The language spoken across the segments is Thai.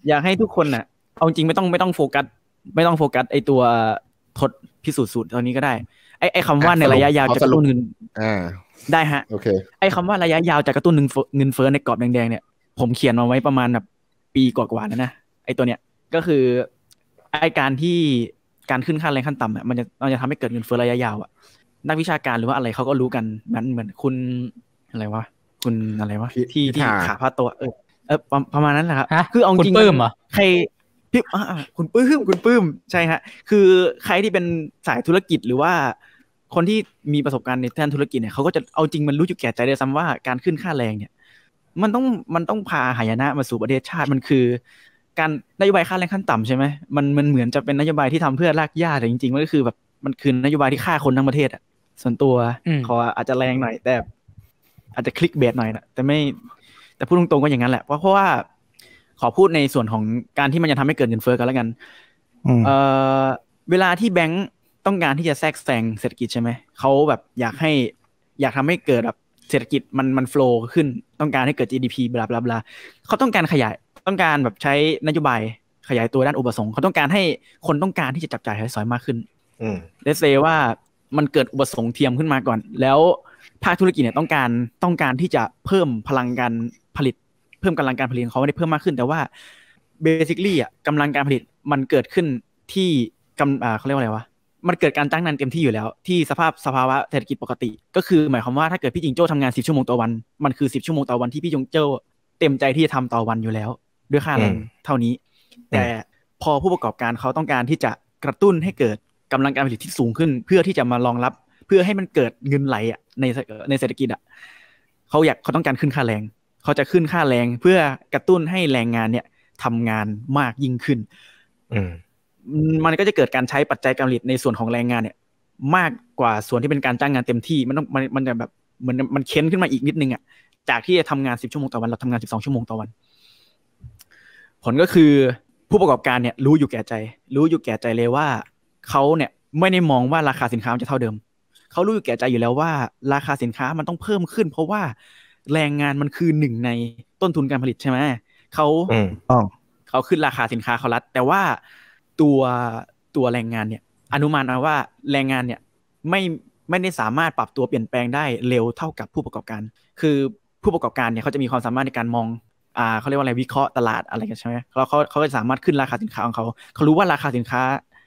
อยากให้ทุกคนน่ะเอาจริงไม่ต้องโฟกัสไอตัวทดพิสูจน์สูตรตอนนี้ก็ได้ไอคำว่าในระยะยาวจะกระตุ้นเงินได้ฮะโอเคไอคำว่าระยะยาวจะกระตุ้นเงินเฟ้อในกรอบแดงๆเนี่ยผมเขียนมาไว้ประมาณแบบปีกว่าๆแล้วนะไอตัวเนี้ยก็คือไอการขึ้นค่าแรงขั้นต่ำเนี่ยมันจะทำให้เกิดเงินเฟ้อระยะยาวอ่ะนักวิชาการหรือว่าอะไรเขาก็รู้กันเหมือนคุณอะไรวะคุณอะไรวะที่ขาพาตัวประมาณนั้นแหละครับคือเอาจริงใครพี่คุณปื้มใช่ฮะคือใครที่เป็นสายธุรกิจหรือว่าคนที่มีประสบการณ์ในด้านธุรกิจเนี่ยเขาก็จะเอาจริงมันรู้อยู่แก่ใจเลยซ้ำว่าการขึ้นค่าแรงเนี่ยมันต้องพาหายนะมาสู่ประเทศชาติมันคือการนโยบายค่าแรงขั้นต่ำใช่ไหมมันเหมือนจะเป็นนโยบายที่ทำเพื่อรากหญ้าแต่จริงๆมันก็คือแบบมันคือนโยบายที่ฆ่าคนทั้งประเทศอ่ะส่วนตัวขออาจจะแรงหน่อยแต่อาจจะคลิกเบสหน่อยนะแต่พูดตรงๆก็อย่างนั้นแหละเพราะว่าขอพูดในส่วนของการที่มันจะทำให้เกิดเงินเฟ้อกันแล้วกันเวลาที่แบงก์ต้องการที่จะแทรกแซงเศรษฐกิจใช่ไหมเขาแบบอยากทำให้เกิดแบบเศรษฐกิจมันโฟลว์ขึ้นต้องการให้เกิด GDP บลาบลาบลาเขาต้องการต้องการแบบใช้นโยบายขยายตัวด้านอุปสงค์เขาต้องการให้คนต้องการที่จะจับจ่ายใช้สอยมากขึ้นเลทเซว่ามันเกิดอุปสงค์เทียมขึ้นมาก่อนแล้วภาคธุรกิจเนี่ยต้องการที่จะเพิ่มพลังการผลิตเพิ่มกำลังการผลิตของเขาไม่ได้เพิ่มมากขึ้นแต่ว่า basically อ่ะกำลังการผลิตมันเกิดขึ้นที่เขาเรียกว่าอะไรวะมันเกิดการจ้างงานเต็มที่อยู่แล้วที่สภาวะเศรษฐกิจปกติก็คือหมายความว่าถ้าเกิดพี่จิงโจ้ทำงาน10 ชั่วโมงต่อวันมันคือ10 ชั่วโมงต่อวันที่พี่จิงโจ้เต็มใจที่จะทำต่อวันอยู่แล้วด้วยค่าแรงเท่านี้แต่พอผู้ประกอบการเขาต้องการที่จะกระตุ้นให้เกิดกำลังการผลิตที่สูงขึ้นเพื่อที่จะมารองรับเพื่อให้มันเกิดเงินไหลอ่ะในเศรษฐกิจอ่ะเขาต้องการขึ้นค่าแรงเขาจะขึ้นค่าแรงเพื่อกระตุ้นให้แรงงานเนี่ยทำงานมากยิ่งขึ้นมันก็จะเกิดการใช้ปัจจัยการผลิตในส่วนของแรงงานเนี่ยมากกว่าส่วนที่เป็นการจ้างงานเต็มที่มันจะแบบเหมือนมันเค้นขึ้นมาอีกนิดนึงอ่ะจากที่จะทำงาน10 ชั่วโมงต่อวันเราทำงาน12 ชั่วโมงต่อวันผลก็คือผู้ประกอบการเนี่ยรู้อยู่แก่ใจเลยว่าเขาเนี่ยไม่ได้มองว่าราคาสินค้ามันจะเท่าเดิมเขารู้อยู่แก่ใจอยู่แล้วว่าราคาสินค้ามันต้องเพิ่มขึ้นเพราะว่าแรงงานมันคือหนึ่งในต้นทุนการผลิตใช่ไหมเขาขึ้นราคาสินค้าเขารัดแต่ว่าตัวแรงงานเนี่ยอนุมานเอาว่าแรงงานเนี่ยไม่ได้สามารถปรับตัวเปลี่ยนแปลงได้เร็วเท่ากับผู้ประกอบการคือผู้ประกอบการเนี่ยเขาจะมีความสามารถในการมองเขาเรียกว่าอะไรวิเคราะห์ตลาดอะไรกันใช่ไหมแล้วเขาจะสามารถขึ้นราคาสินค้าของเขารู้ว่าราคาสินค้า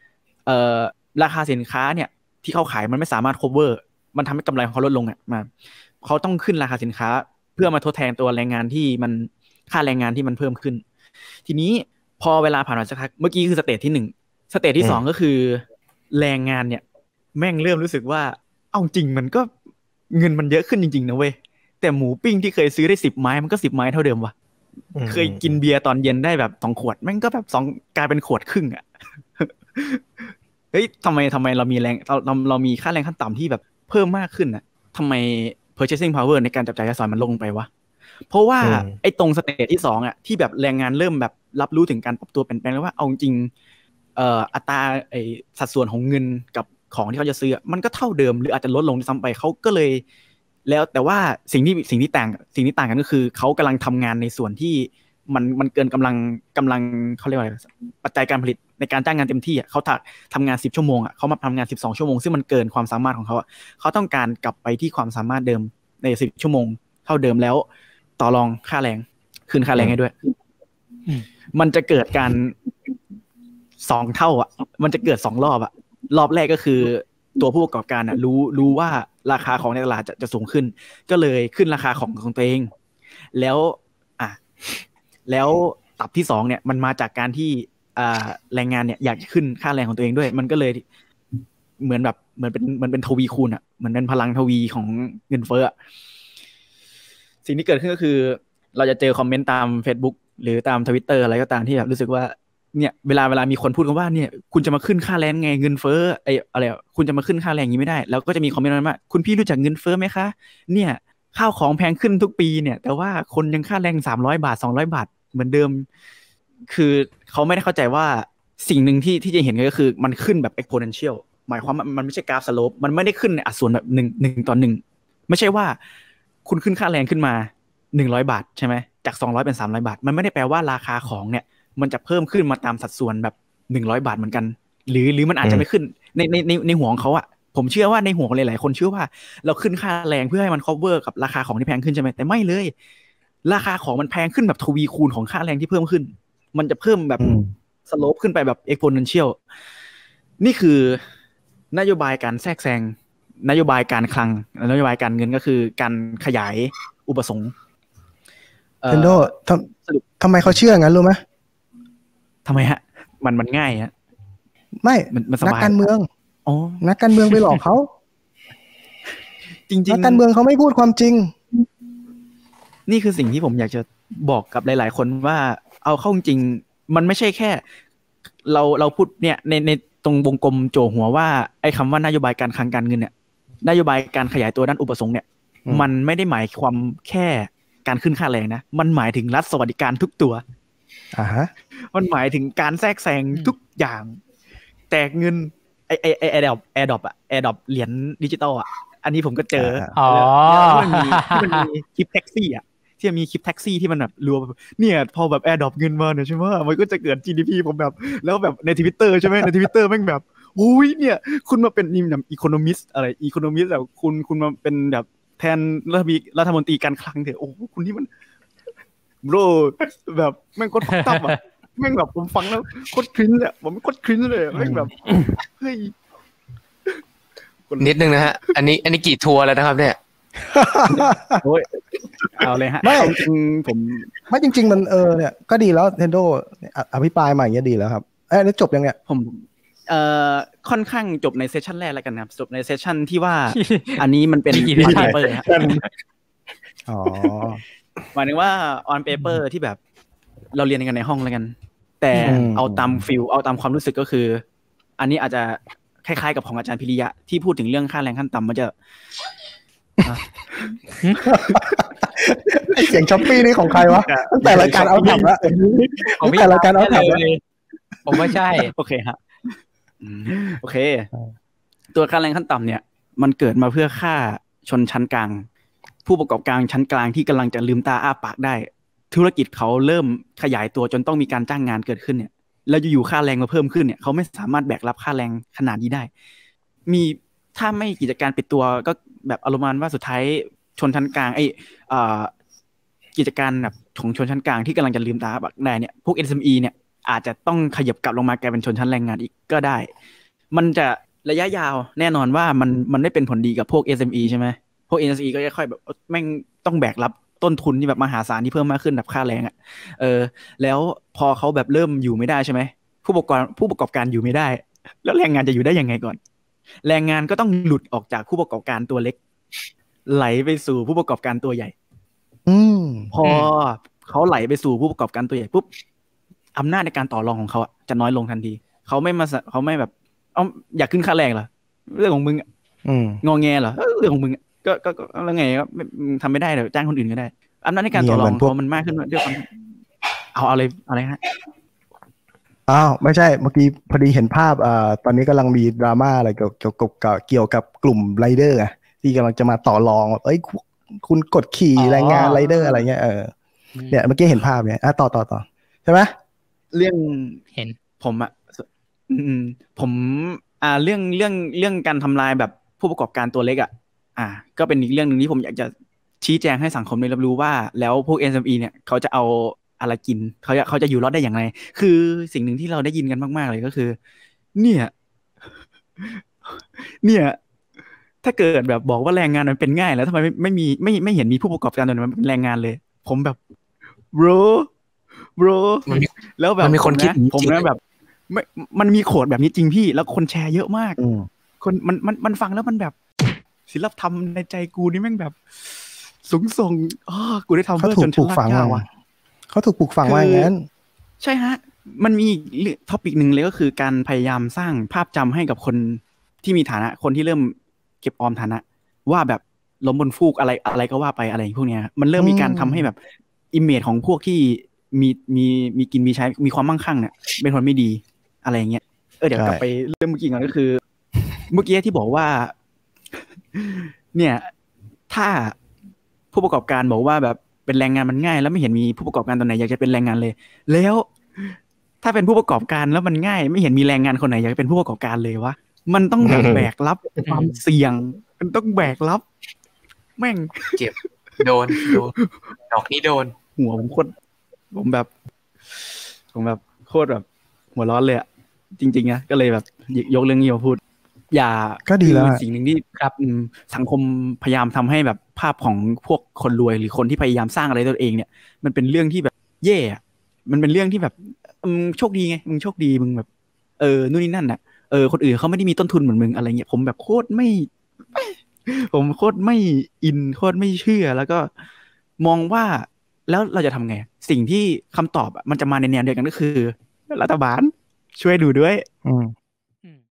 เนี่ยที่เขาขายมันไม่สามารถ cover มันทำให้กำไรของเขาลดลงอ่ะมาเขาต้องขึ้นราคาสินค้าเพื่อมาทดแทนตัวแรงงานที่มันค่าแรงงานที่มันเพิ่มขึ้นทีนี้พอเวลาผ่านมาสักพักเมื่อกี้คือสเตจที่1สเตจที่2ก็คือแรงงานเนี่ยแม่งเริ่มรู้สึกว่าเอาจริงมันก็เงินมันเยอะขึ้นจริงๆนะเว้ยแต่หมูปิ้งที่เคยซื้อได้10 ไม้มันก็10 ไม้เท่าเดิมวะเคยกินเบียร์ตอนเย็นได้แบบ2 ขวดแม่งก็แบบ2กลายเป็นขวดครึ่งอ่ะเฮ้ยทำไมเรามีเรามีค่าแรงขั้นต่ำที่แบบเพิ่มมากขึ้นอ่ะทำไม purchasing power ในการจับจ่ายใช้สอยมันลงไปวะเพราะว่าไอ้ตรงสเตจที่2อ่ะที่แบบแรงงานเริ่มแบบรับรู้ถึงการปรับตัวเปลี่ยนแปลงแล้วว่าเอาจริงอัตราไอ้สัดส่วนของเงินกับของที่เขาจะซื้อมันก็เท่าเดิมหรืออาจจะลดลงซ้ำไปเขาก็เลยแล้วแต่ว่าสิ่งที่ต่างกันก็คือเขากำลังทำงานในส่วนที่มันเกินกำลังเขาเรียกว่าอะไรปัจจัยการผลิตในการจ้างงานเต็มที่อ่ะเขาทำงาน10 ชั่วโมงอ่ะเขามาทำงาน12 ชั่วโมงซึ่งมันเกินความสามารถของเขาเขาต้องการกลับไปที่ความสามารถเดิมใน10 ชั่วโมงเท่าเดิมแล้วต่อรองค่าแรงคืนค่าแรงให้ด้วยมันจะเกิดการ2 เท่าอ่ะมันจะเกิด2 รอบอ่ะรอบแรกก็คือตัวผู้ประกอบการอ่ะรู้ว่าราคาของในตลาดจะสูงขึ้นก็เลยขึ้นราคาของตัวเองแล้วตับที่2เนี่ยมันมาจากการที่แรงงานเนี่ยอยากขึ้นค่าแรงของตัวเองด้วยมันก็เลยเหมือนเป็นทวีคูณอ่ะเหมือนเป็นพลังทวีของเงินเฟ้อสิ่งที่เกิดขึ้นก็คือเราจะเจอคอมเมนต์ตาม Facebook หรือตาม Twitter อะไรก็ตามที่แบบรู้สึกว่าเนี่ยเวลามีคนพูดกันว่าเนี่ยคุณจะมาขึ้นค่าแรงไงเงินเฟ้ออะไรคุณจะมาขึ้นค่าแรงอย่างนี้ไม่ได้แล้วก็จะมีคอมเมนต์ว่าคุณพี่รู้จักเงินเฟ้อไหมคะเนี่ยข้าวของแพงขึ้นทุกปีเนี่ยแต่ว่าคนยังค่าแรง300 บาท200 บาทเหมือนเดิมคือเขาไม่ได้เข้าใจว่าสิ่งหนึ่งที่จะเห็นก็คือมันขึ้นแบบ exponential หมายความว่ามันไม่ใช่กราฟสโลปมันไม่ได้ขึ้นในอัตราส่วนแบบ1 ต่อ 1ไม่ใช่ว่าคุณขึ้นค่าแรงขึ้นมา100 บาทใช่ไหมจาก200เป็น300 บาทมันไม่ได้แปลว่าราคาของเนี่ยมันจะเพิ่มขึ้นมาตามสัดส่วนแบบ100 บาทเหมือนกันหรือมันอาจจะไม่ขึ้นในหัวของเขาอ่ะผมเชื่อว่าในหัวของหลายๆคนเชื่อว่าเราขึ้นค่าแรงเพื่อให้มัน cover กับราคาของที่แพงขึ้นใช่ไหมแต่ไม่เลยราคาของมันแพงขึ้นแบบทวีคูณของค่าแรงที่เพิ่มขึ้นมันจะเพิ่มแบบสโลปขึ้นไปแบบ exponential นี่คือนโยบายการแทรกแซงนโยบายการคลังนโยบายการเงินก็คือการขยายอุปสงค์เทนโดทำไมเขาเชื่องั้นรู้ไหมทำไมฮะมันง่ายฮะไม่มันนักการเมืองนักการเมืองไปหลอกเขาจริงๆนักการเมืองเขาไม่พูดความจริงนี่คือสิ่งที่ผมอยากจะบอกกับหลายๆคนว่าเอาเข้าจริงมันไม่ใช่แค่เราพูดเนี่ยในตรงวงกลมโจหัวว่าไอ้คำว่านโยบายการคลังการเงินเนี่ยนโยบายการขยายตัวด้านอุปสงค์เนี่ยมันไม่ได้หมายความแค่การขึ้นค่าแรงนะมันหมายถึงรัฐสวัสดิการทุกตัวมันหมายถึงการแทรกแซงทุกอย่างแตกเงินไอแอร์ดรอปเหรียญดิจิตอลอ่ะอันนี้ผมก็เจอที่มันมีคลิปแท็กซี่อ่ะที่มีคลิปแท็กซี่ที่มันแบบรัวเนี่ยพอแบบแอร์ดรอปเงินมาเนี่ยใช่ไหมมันก็จะเกิด GDP ผมแบบแล้วแบบใน Twitter ใช่ไหมใน Twitter แม่งแบบอุ้ยเนี่ยคุณมาเป็นนี่แบบอีโคโนมิสอะไรอีโคโนมิสแบบคุณมาเป็นแบบแทนรัฐมนตรีการคลังเถอะโอ้คุณนี่มันโบรแบบแม่งโคตรตับอ่ะแม่งแบบผมฟังแล้วโคตรคริ้นเลยผมโคตรคริ้นเลยแม่งแบบเฮ้ยนิดนึงนะฮะอันนี้กี่ทัวร์แล้วนะครับเนี่ยโอ้ยเอาเลยฮะไม่จริงผมไม่จริงๆมันเนี่ยก็ดีแล้ว Nintendo อภิปรายมาอย่างเงี้ยดีแล้วครับแล้วจบยังเนี่ยผมค่อนข้างจบในเซสชั่นแรกแล้วกันครับจบในเซสชั่นที่ว่าอันนี้มันเป็น on paper ครับอ๋อหมายถึงว่า on paper ที่แบบเราเรียนกันในห้องแล้วกันแต่เอาตามฟิลเอาตามความรู้สึกก็คืออันนี้อาจจะคล้ายๆกับของอาจารย์พิริยะที่พูดถึงเรื่องค่าแรงขั้นต่ำมันจะไอเสียงช้อปปี้นี่ของใครวะตั้งแต่รายการเอาถับแล้วตั้งแต่รายการเอาถับแล้วผมว่าใช่โอเคฮะโอเคตัวค่าแรงขั้นต่ำเนี่ยมันเกิดมาเพื่อค่าชนชั้นกลางผู้ประกอบการชั้นกลางที่กำลังจะลืมตาอ้าปากได้ธุรกิจเขาเริ่มขยายตัวจนต้องมีการจ้างงานเกิดขึ้นเนี่ยแล้วอยู่ๆค่าแรงมาเพิ่มขึ้นเนี่ยเขาไม่สามารถแบกรับค่าแรงขนาดนี้ได้มีถ้าไม่กิจการปิดตัวก็แบบอารมณ์ว่าสุดท้ายชนชั้นกลางกิจการแบบของชนชั้นกลางที่กำลังจะลืมตาอ้าปากได้เนี่ยพวก SME เนี่ยอาจจะต้องขยับกลับลงมากลายเป็นชนชั้นแรงงานอีกก็ได้มันจะระยะยาวแน่นอนว่ามันไม่เป็นผลดีกับพวก SME ใช่ไหมพวก SME ก็จะค่อยแบบแม่งต้องแบกรับต้นทุนที่แบบมหาศาลที่เพิ่มมากขึ้นแบบค่าแรงอ่ะแล้วพอเขาแบบเริ่มอยู่ไม่ได้ใช่ไหมผู้ประกอบการอยู่ไม่ได้แล้วแรงงานจะอยู่ได้ยังไงก่อนแรงงานก็ต้องหลุดออกจากผู้ประกอบการตัวเล็กไหลไปสู่ผู้ประกอบการตัวใหญ่พอเขาไหลไปสู่ผู้ประกอบการตัวใหญ่ปุ๊บอำนาจในการต่อรองของเขาจะน้อยลงทันทีเขาไม่แบบอยากขึ้นค่าแรงเหรอเรื่องของมึงงอแงเหรอเรื่องของมึงก็แล้วไงก็ทำไม่ได้เดี๋ยวจ้างคนอื่นก็ได้อำนาจในการต่อรองพอมันมากขึ้นด้วยความเอาอะไรฮะอ้าวไม่ใช่เมื่อกี้พอดีเห็นภาพตอนนี้กำลังมีดราม่าอะไรเกี่ยวกับกลุ่มไรเดอร์ที่กำลังจะมาต่อรองคุณกดขี่แรงงานไรเดอร์อะไรเงี้ยเนี่ยเมื่อกี้เห็นภาพเนี่ยต่อใช่ไหมเรื่องเห็นผมผมเรื่องการทำลายแบบผู้ประกอบการตัวเล็กก็เป็นอีกเรื่องนึงที่ผมอยากจะชี้แจงให้สังคมได้รับรู้ว่าแล้วพวก SME เนี่ยเขาจะเอาอะไรกินเขาจะอยู่รอดได้อย่างไรคือสิ่งหนึ่งที่เราได้ยินกันมากๆเลยก็คือเนี่ยถ้าเกิดแบบบอกว่าแรงงานมันเป็นง่ายแล้วทำไมไม่เห็นมีผู้ประกอบการตัวไหนมันเป็นแรงงานเลยผมแบบbro แล้วแบบมีคนคิดผมนะแบบมันมีโคดแบบนี้จริงพี่แล้วคนแชร์เยอะมากคนมันฟังแล้วมันแบบศิลธรรมในใจกูนี่แม่งแบบสูงส่งกูได้ทำเพื่อชนชั้นล่างก้าวเขาถูกปลูกฝังว่าอย่างนั้นใช่ฮะมันมีท็อปิกหนึ่งเลยก็คือการพยายามสร้างภาพจำให้กับคนที่มีฐานะคนที่เริ่มเก็บออมฐานะว่าแบบล้มบนฟูกอะไรก็ว่าไปอะไรพวกนี้มันเริ่มมีการทำให้แบบอิมเมจของพวกที่มีกินมีใช้มีความมั่งคั่งเนี่ยเป็นคนไม่ดีอะไรอย่างเงี้ยเดี๋ยวกลับไปเรื่องเมื่อกี้ก่อนก็คือเมื่อกี้ที่บอกว่าเนี่ยถ้าผู้ประกอบการบอกว่าแบบเป็นแรงงานมันง่ายแล้วไม่เห็นมีผู้ประกอบการตัวไหนอยากจะเป็นแรงงานเลยแล้วถ้าเป็นผู้ประกอบการแล้วมันง่ายไม่เห็นมีแรงงานคนไหนอยากเป็นผู้ประกอบการเลยวะมันต้องแบบแบกรับความเสี่ยงมันต้องแบกรับแม่งเจ็บโดนดอกนี้โดนหัวผมแบบโคตรแบบหัวร้อนเลยอะจริงๆนะก็เลยแบบยกเรื่องนี้มาพูด อย่าก็ดีแล้วคือสิ่งหนึ่งที่ครับสังคมพยายามทำให้แบบภาพของพวกคนรวยหรือคนที่พยายามสร้างอะไรตัวเองเนี่ยมันเป็นเรื่องที่แบบแย่อะมันเป็นเรื่องที่แบบโชคดีไงมึงโชคดีมึงแบบนู่นนี่นั่นน่ะคนอื่นเขาไม่ได้มีต้นทุนเหมือนมึงอะไรเงี้ยผมแบบโคตรไม่ผมโคตรไม่อินโคตรไม่เชื่อแล้วก็มองว่าแล้วเราจะทำไงสิ่งที่คำตอบอะมันจะมาในแนวเดียวกันก็คือรัฐบาลช่วยดูด้วย